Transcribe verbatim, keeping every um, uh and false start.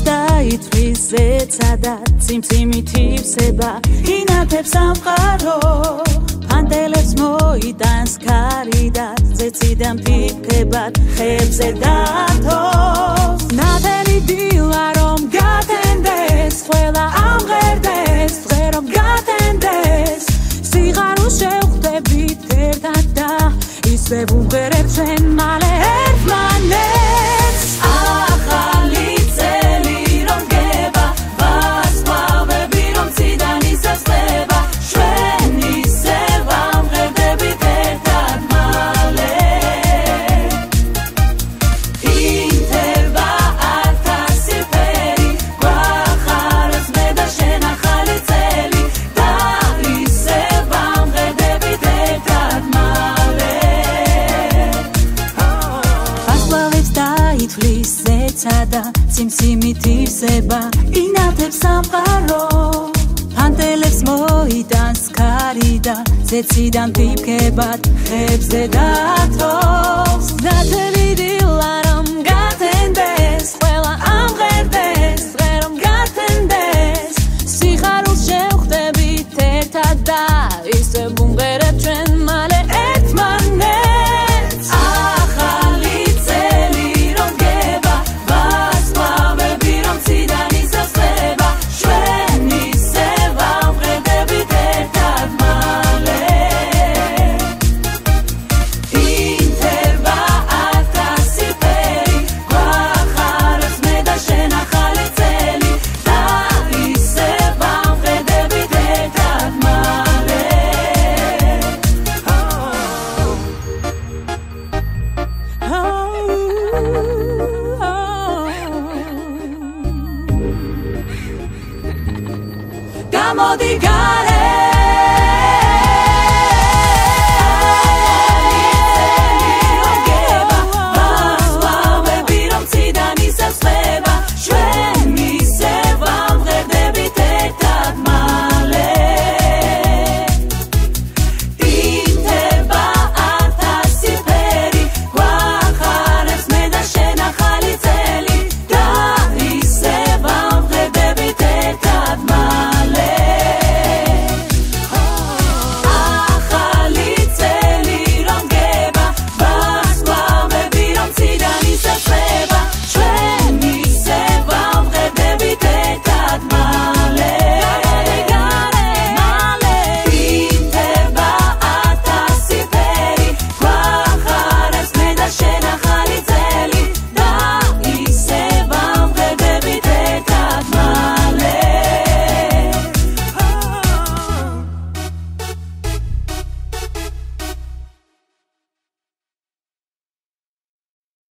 დაითვლის ზეცა და ციმციმით ივსება ინათებს სამყარო ფანტელებს მოიტანს ქარი და ზეციდან ფიფებად ხებზე დათოს ნათელი დილა რომ გათენდეს ყველა ამღერდეს დღე რომ გათენდეს სიღარულ შევხვდებით ერთად და ისე ვუმღერებ ჩვენ მალე ერთმანეთს ახალი წელი რომ გება ვარსკვლავები რომ ციდან ისესწრება ჩვენ ისე ვამღერდებით ერთად მალე ინთება ათასი ფერი გვახარებს მე და შენ ახალი წელი და ისე ვამღერდებით ერთად მალე ითვლის ზეცა და ციმციმით ივსება ინათებს სამყარო ფანტელებს მოიტანს ქარი და ზეციდან ფიფქებად ხებზე დათოს ნათელი დილა რომ გათენდეს ყველა ამღერდეს დღე რომ გათენდეს სიხარულს შევხვდებით ერთად და ისე ვუმღერებ ჩვენ მალე ერთმანეთს ახალი წელი რომ გება ვარსკვლავები რომ ციდან ისესწრება ჩვენ ისე ვამღერდებით ერთად მალე ინთება ათასი ფერი გვახარებს მე და შენ ახალი წელი და ისე ვამღერდებით ერთად მალე გამოდი